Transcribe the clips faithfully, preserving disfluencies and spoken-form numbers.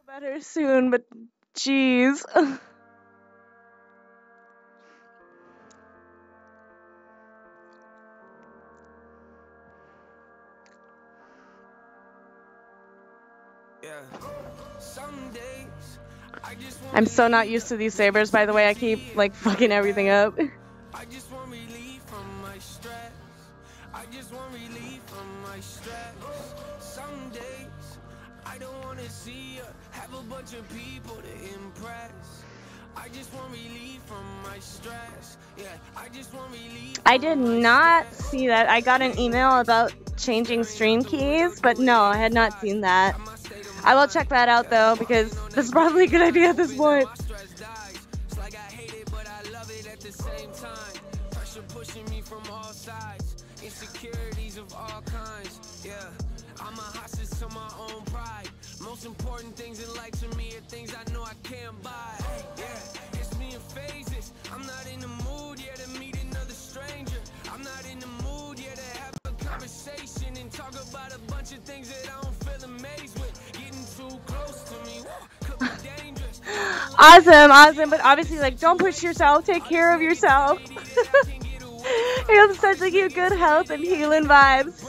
better soon, but jeez. I'm so not used to these sabers, by the way. I keep like fucking everything up. I just want relief from my stress. I just want relief from my stress. Some days I don't want to see you have a bunch of people to impress. I just want relief from my stress. Yeah, I just want relief. I did not see that. I got an email about changing stream keys, but no, I had not seen that. I will check that out though, because this is probably a good idea at this point. It's like I hate it, but I love it at the same time. Pressure pushing me from all sides. Insecurities of all kinds. Yeah, I'm a hostage to my own pride. Most important things in life to me are things I know I can't buy. Yeah, it's me in phases. I'm not in the mood yet to meet another stranger. I'm not in the mood yet to have a conversation and talk about a bunch of things that I don't feel amazed with. Getting too close to me could be dangerous. Awesome, awesome, but obviously, like, don't push yourself. Take care of yourself. You have such like you good health and healing vibes.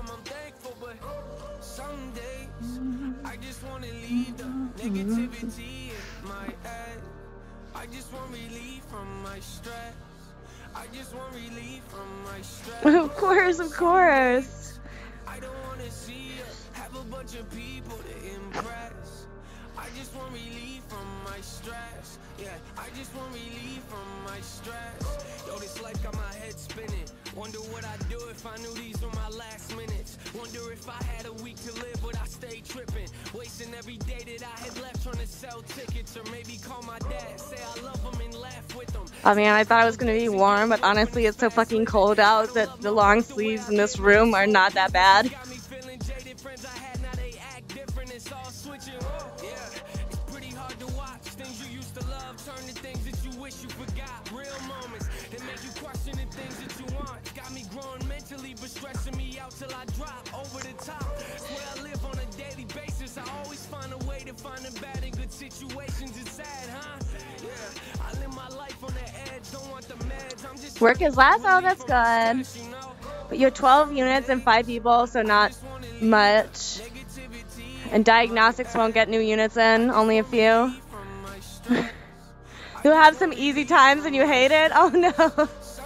Some days I just want to leave the negativity in my head. I just want relief from my stress. I just want relief from my stress. Of course, of course. I don't want to see you have a bunch of people to impress. I just want relief from my stress. Yeah, I just want relief from my stress. Yo, this life got my head spinning. Wonder what I'd do if I knew these were my last minutes. Wonder if I had a week to live, would I stay tripping? Wasting every day that I had left trying to sell tickets, or maybe call my dad, say I love him and laugh with him. I mean, I thought it was gonna be warm, but honestly, it's so fucking cold out that the long sleeves in this room are not that bad. Got me feeling jaded, friends I had, now they act different, it's all switching. Yeah, it's pretty hard to watch things you used to love turn to things that you wish you forgot. Real moments that make you question the things that you want. Got me growing mentally, but stressing me out till I drop over the top. It's where I live on a daily basis. I always find a way to find the bad in good situations. It's sad, huh? Yeah, I live my life on the edge. Don't want the meds. I'm just Work is last. Oh, that's good. But you have twelve units and five people, so not much. And diagnostics won't get new units in, only a few. You'll have some easy times and you hate it? Oh no.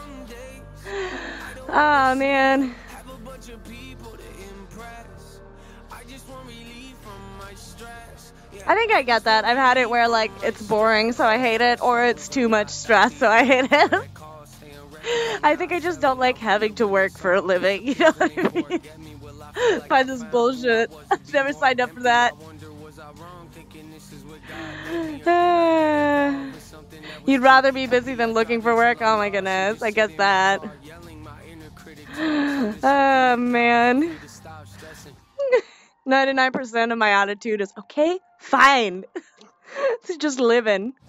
Oh man. have a bunch of people to impress. I just want relief from my stress. Yeah, I think I get that. I've had it where like it's boring, so I hate it, or it's too much stress, so I hate it. call staying ready. I think I just don't like having to work for a living, you know what I mean? Get me, will I feel like Find this bullshit. I've never signed up for that. I wonder, was I wrong thinking this is what God made me? Uh, You'd rather be busy than looking for work? Oh my goodness, I get that. Yelling my inner critic Oh man. to stop stressing. ninety-nine percent of my attitude is okay, fine. It's just living.